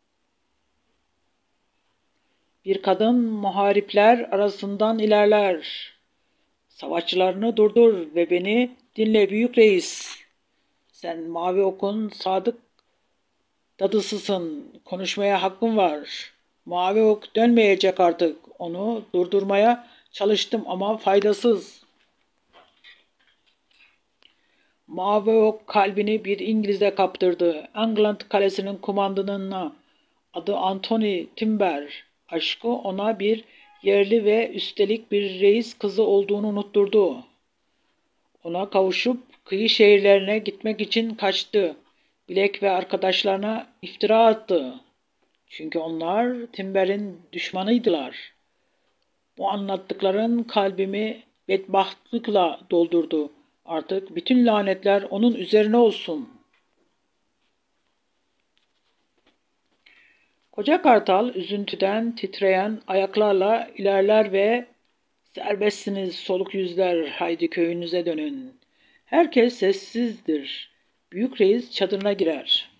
Bir kadın muharipler arasından ilerler. Savaşçılarını durdur ve beni dinle büyük reis. Sen mavi okun sadık dadısısın. Konuşmaya hakkın var. Mavi ok dönmeyecek artık. Onu durdurmaya çalıştım ama faydasız. Mavi ok kalbini bir İngiliz'e kaptırdı. England kalesinin kumandanına adı Anthony Timber. Aşkı ona bir yerli ve üstelik bir reis kızı olduğunu unutturdu. Ona kavuşup kıyı şehirlerine gitmek için kaçtı. Bilek ve arkadaşlarına iftira attı. Çünkü onlar Timber'in düşmanıydılar. Bu anlattıkların kalbimi bedbahtlıkla doldurdu. Artık bütün lanetler onun üzerine olsun. Koca kartal üzüntüden titreyen ayaklarla ilerler ve serbestsiniz soluk yüzler, haydi köyünüze dönün. Herkes sessizdir. Büyük reis çadırına girer.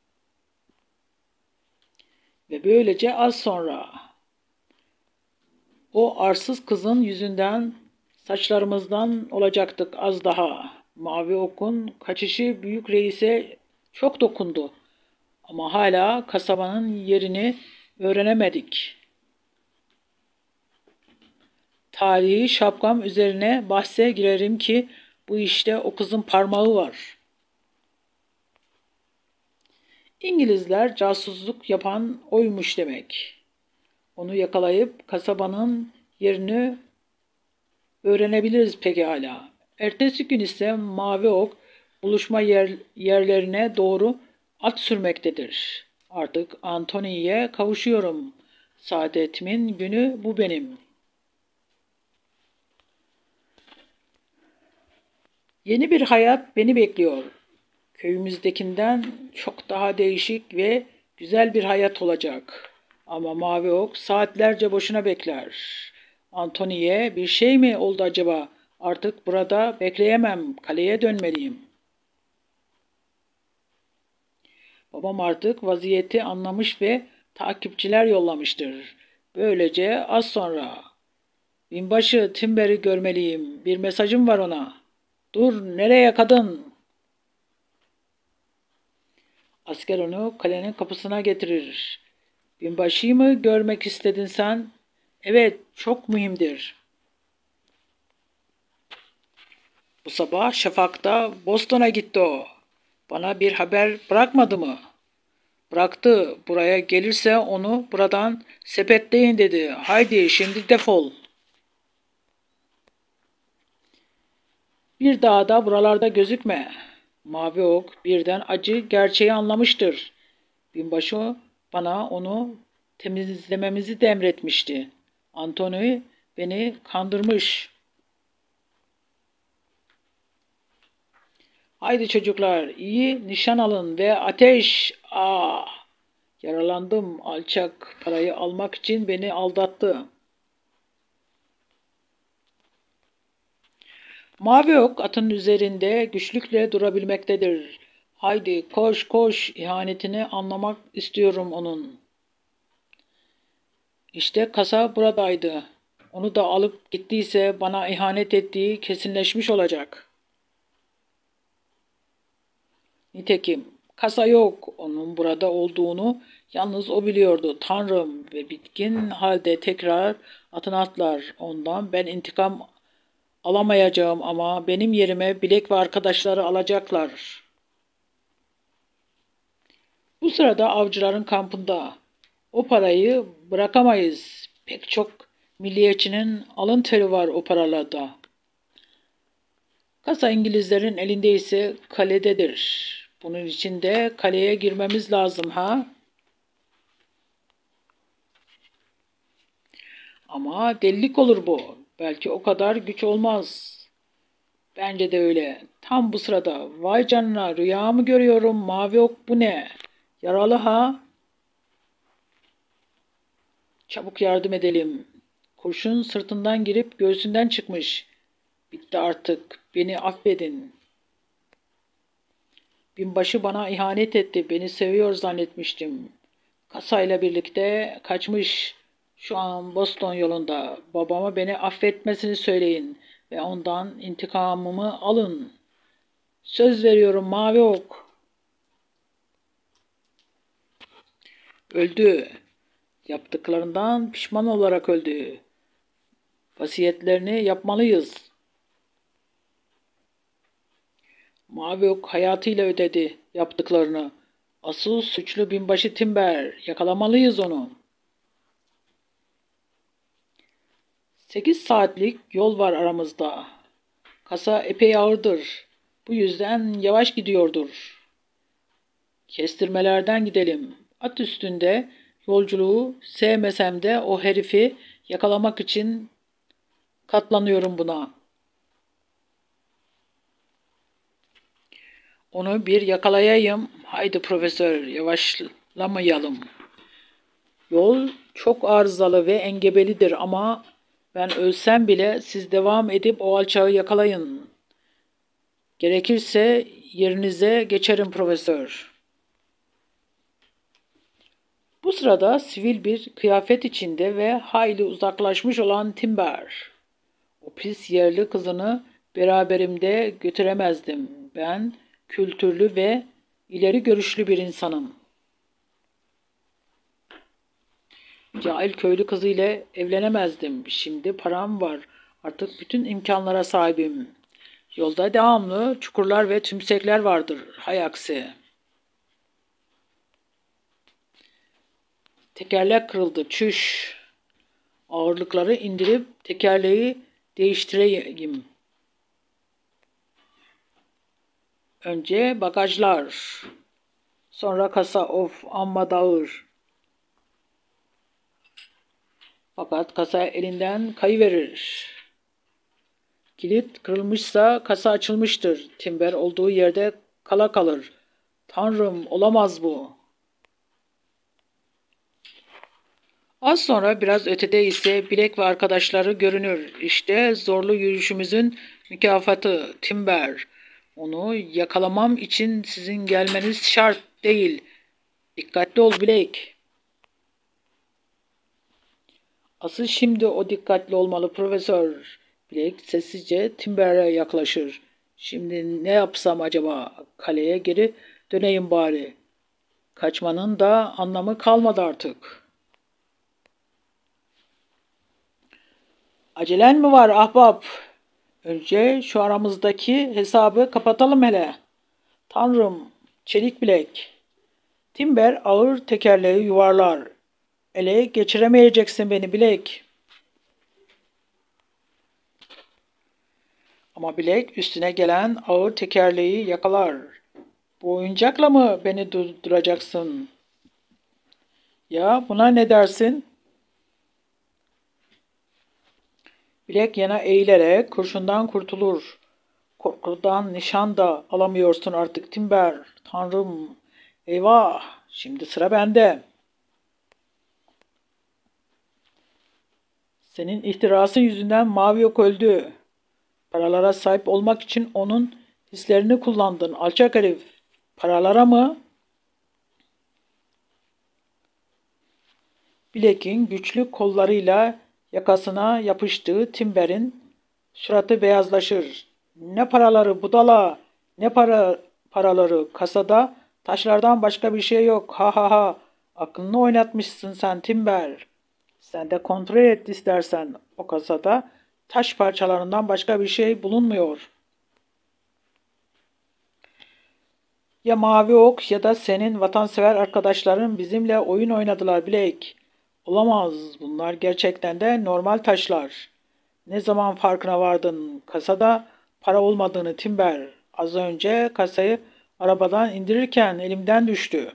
Ve böylece az sonra o arsız kızın yüzünden saçlarımızdan olacaktık az daha. Mavi okun kaçışı büyük reise çok dokundu. Ama hala kasabanın yerini öğrenemedik. Tarihi şapkam üzerine bahse girerim ki bu işte o kızın parmağı var. İngilizler casusluk yapan oymuş demek. Onu yakalayıp kasabanın yerini öğrenebiliriz pekala. Ertesi gün ise Mavi Ok buluşma yer, yerlerine doğru at sürmektedir. Artık Antony'ye kavuşuyorum. Saadetimin günü bu benim. Yeni bir hayat beni bekliyor. Köyümüzdekinden çok daha değişik ve güzel bir hayat olacak. Ama Mavi Ok saatlerce boşuna bekler. Antony'ye bir şey mi oldu acaba? Artık burada bekleyemem. Kaleye dönmeliyim. Babam artık vaziyeti anlamış ve takipçiler yollamıştır. Böylece az sonra binbaşı Timber'i görmeliyim. Bir mesajım var ona. Dur, nereye kadın? Asker onu kalenin kapısına getirir. Binbaşıyı mı görmek istedin sen? Evet, çok mühimdir. Bu sabah şafakta Boston'a gitti o. Bana bir haber bırakmadı mı? Bıraktı. Buraya gelirse onu buradan sepetleyin dedi. Haydi şimdi defol. Bir daha da buralarda gözükme. Mavi Ok birden acı gerçeği anlamıştır. Binbaşı bana onu temizlememizi de emretmişti. Antony beni kandırmış. Haydi çocuklar, iyi nişan alın ve ateş! Ah! Yaralandım, alçak parayı almak için beni aldattı. Mavi Ok atın üzerinde güçlükle durabilmektedir. Haydi koş koş, ihanetini anlamak istiyorum onun. İşte kasa buradaydı. Onu da alıp gittiyse bana ihanet ettiği kesinleşmiş olacak. Nitekim kasa yok. Onun burada olduğunu yalnız o biliyordu. Tanrım, ve bitkin halde tekrar atına atlar. Ondan ben intikam alamayacağım ama benim yerime Bilek ve arkadaşları alacaklar. Bu sırada avcıların kampında. O parayı bırakamayız. Pek çok milliyetçinin alın teri var o paralarda. Kasa İngilizlerin elinde ise kalededir. Bunun için de kaleye girmemiz lazım ha? Ama delilik olur bu. Belki o kadar güç olmaz. Bence de öyle. Tam bu sırada vay canına rüya mı görüyorum? Mavi Ok bu ne? Yaralı ha? Çabuk yardım edelim. Kurşun sırtından girip göğsünden çıkmış. Bitti artık. Beni affedin. Binbaşı bana ihanet etti. Beni seviyor zannetmiştim. Kasayla birlikte kaçmış. Şu an Boston yolunda. Babama beni affetmesini söyleyin ve ondan intikamımı alın. Söz veriyorum Mavi Ok. Öldü. Yaptıklarından pişman olarak öldü. Vasiyetlerini yapmalıyız. Mavi Ok hayatıyla ödedi yaptıklarını. Asıl suçlu binbaşı Timber. Yakalamalıyız onu. Sekiz saatlik yol var aramızda. Kasa epey ağırdır. Bu yüzden yavaş gidiyordur. Kestirmelerden gidelim. At üstünde yolculuğu sevmesem de o herifi yakalamak için katlanıyorum buna. Onu bir yakalayayım. Haydi profesör, yavaşlamayalım. Yol çok arızalı ve engebelidir ama ben ölsem bile siz devam edip o alçağı yakalayın. Gerekirse yerinize geçerim profesör. Bu sırada sivil bir kıyafet içinde ve hayli uzaklaşmış olan Timber. O pis yerli kızını beraberimde götüremezdim. Ben kültürlü ve ileri görüşlü bir insanım. Cahil köylü kızı ile evlenemezdim. Şimdi param var. Artık bütün imkanlara sahibim. Yolda devamlı çukurlar ve tümsekler vardır. Hay aksi. Tekerlek kırıldı. Çüş. Ağırlıkları indirip tekerleği değiştireyim. Önce bagajlar. Sonra kasa. Of, amma dağır. Fakat kasa elinden kayıverir. Kilit kırılmışsa kasa açılmıştır. Timber olduğu yerde kala kalır. Tanrım, olamaz bu. Az sonra biraz ötede ise Bilek ve arkadaşları görünür. İşte zorlu yürüyüşümüzün mükafatı Timber. Onu yakalamam için sizin gelmeniz şart değil. Dikkatli ol Bilek. Asıl şimdi o dikkatli olmalı Profesör. Bilek sessizce Timber'e yaklaşır. Şimdi ne yapsam acaba? Kaleye geri döneyim bari. Kaçmanın da anlamı kalmadı artık. Acelen mi var ahbap? Önce şu aramızdaki hesabı kapatalım hele. Tanrım, çelik bilek. Timber ağır tekerleği yuvarlar. Ele geçiremeyeceksin beni bilek. Ama bilek üstüne gelen ağır tekerleği yakalar. Bu oyuncakla mı beni durduracaksın? Ya buna ne dersin? Bilek yana eğilerek kurşundan kurtulur. Korkudan nişan da alamıyorsun artık Timber. Tanrım, eyvah, şimdi sıra bende. Senin ihtirasın yüzünden Mavi Yok öldü. Paralara sahip olmak için onun hislerini kullandın. Alçak herif. Paralara mı? Bilek'in güçlü kollarıyla yakasına yapıştığı Timber'in suratı beyazlaşır. Ne paraları budala, ne para paraları kasada taşlardan başka bir şey yok. Ha ha ha. Aklını oynatmışsın sen Timber. Sen de kontrol et istersen. O kasada taş parçalarından başka bir şey bulunmuyor. Ya Mavi Ok ya da senin vatansever arkadaşların bizimle oyun oynadılar Blake. Olamaz. Bunlar gerçekten de normal taşlar. Ne zaman farkına vardın? Kasada para olmadığını Timber. Az önce kasayı arabadan indirirken elimden düştü.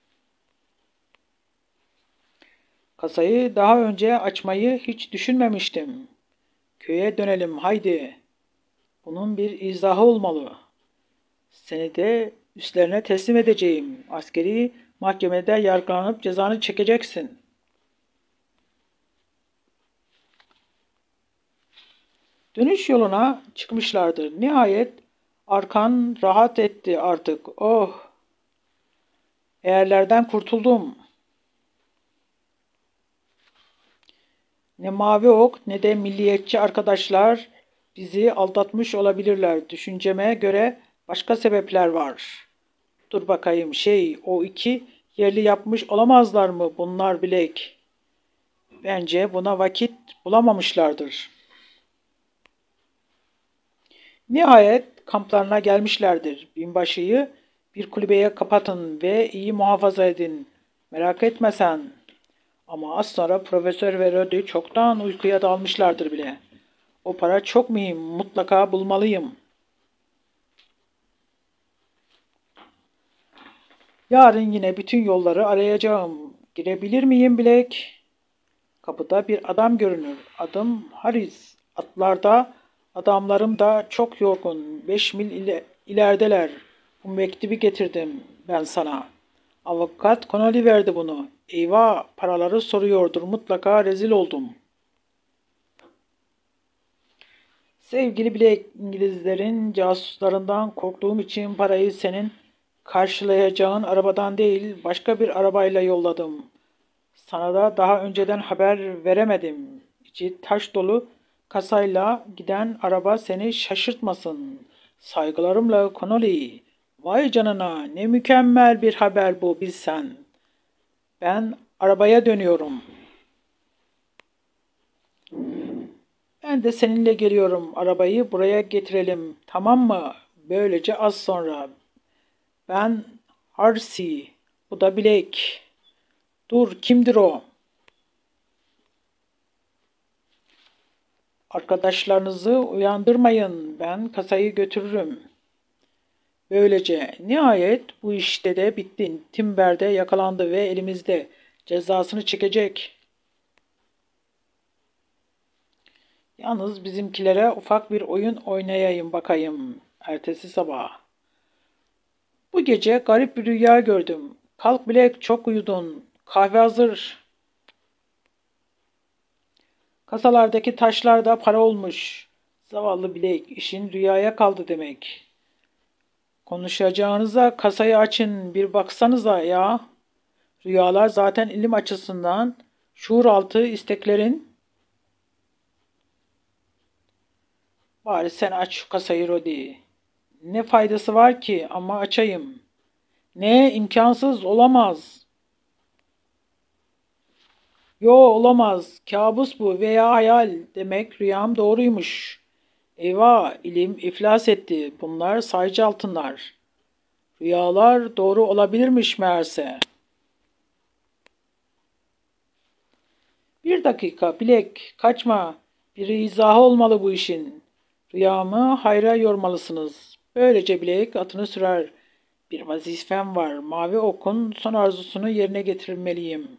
Kasayı daha önce açmayı hiç düşünmemiştim. Köye dönelim haydi. Bunun bir izahı olmalı. Seni de üstlerine teslim edeceğim. Askeri mahkemede yargılanıp cezanı çekeceksin. Dönüş yoluna çıkmışlardır. Nihayet arkan rahat etti artık. Oh! Eğerlerden kurtuldum. Ne Mavi Ok ne de milliyetçi arkadaşlar bizi aldatmış olabilirler. Düşünceme göre başka sebepler var. Dur bakayım şey o iki yerli yapmış olamazlar mı bunlar bilek? Bence buna vakit bulamamışlardır. Nihayet kamplarına gelmişlerdir. Binbaşıyı bir kulübeye kapatın ve iyi muhafaza edin. Merak etme sen. Ama az sonra Profesör ve Rodi çoktan uykuya dalmışlardır bile. O para çok mühim, mutlaka bulmalıyım. Yarın yine bütün yolları arayacağım. Girebilir miyim Bilek? Kapıda bir adam görünür. Adım Haris. Atlarda adamlarım da çok yorgun. Beş mil ile, ilerideler. Bu mektubu getirdim ben sana. Avukat Connolly verdi bunu. Eyvah, paraları soruyordur. Mutlaka rezil oldum. Sevgili Bilek, İngilizlerin casuslarından korktuğum için parayı senin karşılayacağın arabadan değil başka bir arabayla yolladım. Sana da daha önceden haber veremedim. İçi taş dolu kasayla giden araba seni şaşırtmasın. Saygılarımla Connolly. Vay canına ne mükemmel bir haber bu bilsen. Ben arabaya dönüyorum. Ben de seninle geliyorum. Arabayı buraya getirelim. Tamam mı? Böylece az sonra. Ben Harsi. Bu da Blake. Dur kimdir o? Arkadaşlarınızı uyandırmayın. Ben kasayı götürürüm. Böylece nihayet bu işte de bitti. Timber de yakalandı ve elimizde. Cezasını çekecek. Yalnız bizimkilere ufak bir oyun oynayayım bakayım ertesi sabah. Bu gece garip bir rüya gördüm. Kalk Bilek, çok uyudun. Kahve hazır. Kasalardaki taşlar da para olmuş. Zavallı Bilek, işin rüyaya kaldı demek. Konuşacağınıza kasayı açın, bir baksanıza ya. Rüyalar zaten ilim açısından şuur altı isteklerin. Bari sen aç şu kasayı Rodi. Ne faydası var ki, ama açayım. Ne, imkansız, olamaz. Yo, olamaz. Kabus bu veya hayal. Demek rüyam doğruymuş. Eyvah, ilim iflas etti. Bunlar sayıcı altınlar. Rüyalar doğru olabilirmiş meğerse. Bir dakika Bilek, kaçma. Bir izahı olmalı bu işin. Rüyamı hayra yormalısınız. Böylece Bilek atını sürer. Bir vazifem var. Mavi okun son arzusunu yerine getirmeliyim.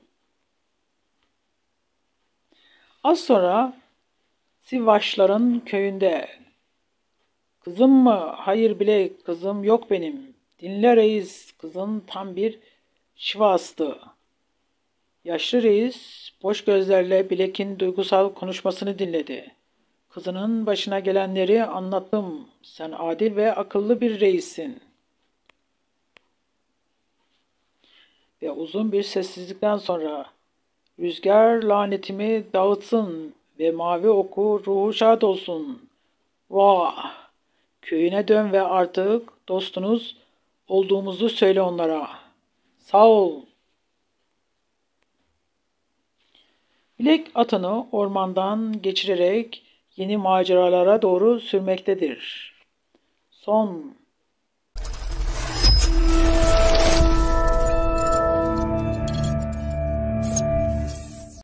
Az sonra Sivasların köyünde. Kızım mı? Hayır Bilek, kızım yok benim. Dinle reis, kızın tam bir şivastı. Yaşlı reis boş gözlerle Bilek'in duygusal konuşmasını dinledi. Kızının başına gelenleri anlattım. Sen adil ve akıllı bir reissin. Ve uzun bir sessizlikten sonra rüzgar lanetimi dağıtsın ve mavi oku ruhu şad olsun. Vah! Köyüne dön ve artık dostunuz olduğumuzu söyle onlara. Sağ ol. Bilek atını ormandan geçirerek yeni maceralara doğru sürmektedir. Son